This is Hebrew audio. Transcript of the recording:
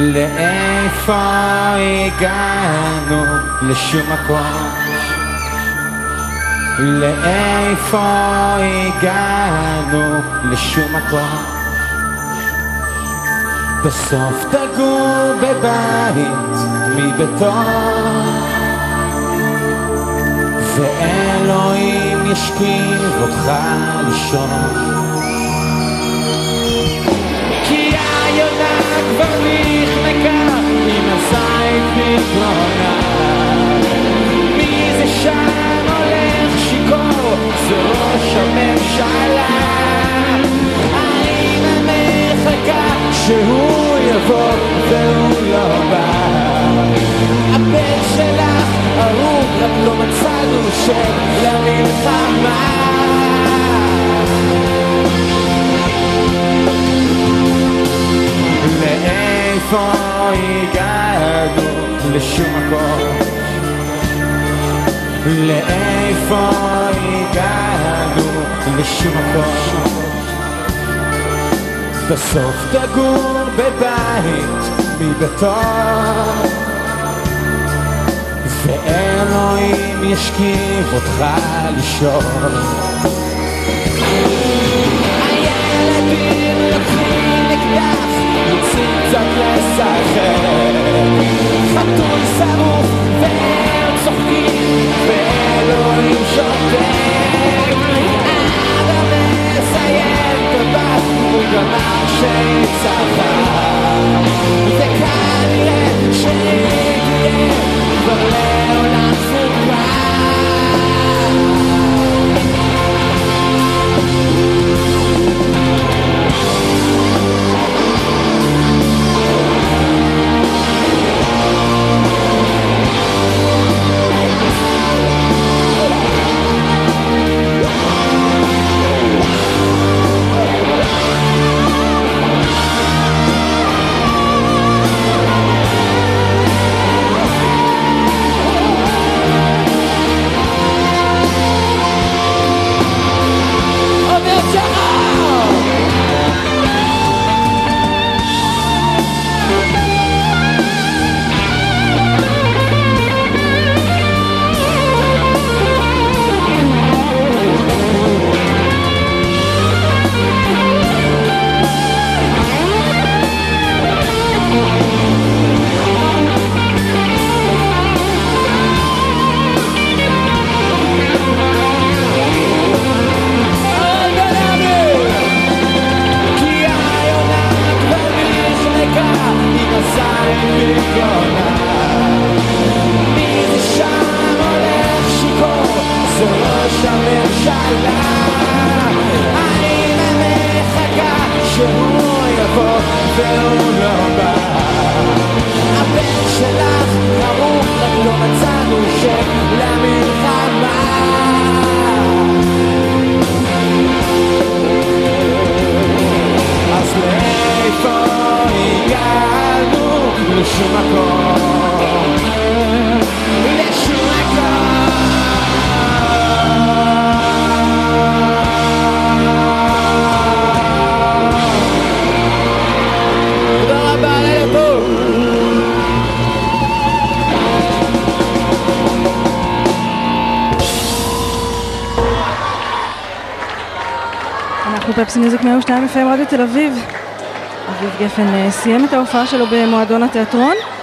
לאיפה הגענו? לשום מקום. לאיפה הגענו? לשום מקום. בסוף תגור בבית מבטון, ואלוהים ישכיב אותך לישון. כי היונה כבר נחנקה עם הזית בגרונה. מי זה שם הולך שיכור? זה ראש הממשלה. האמא מחכה שהוא יבוא והוא לא בא. הבן שלך ארוך, רק לא מצאנו שם למלחמה. לאיפה הגענו? לשום מקום. לאיפה הגענו? לשום מקום. בסוף תגור בבית מבטון, ואלוהים ישכיב אותך לישון. הילדים לוקחים אקדח, יוצאים קצת לשחק, חתול שרוף והם צוחקים ואלוהים שותק. אבא מסיים בבת, הוא גמר שיצחק, וכנראה שתהיה כבר לעולם סוגרה. פפסי מיוזיק 102 FM רדיו תל אביב. אביב גפן סיים את ההופעה שלו במועדון התיאטרון.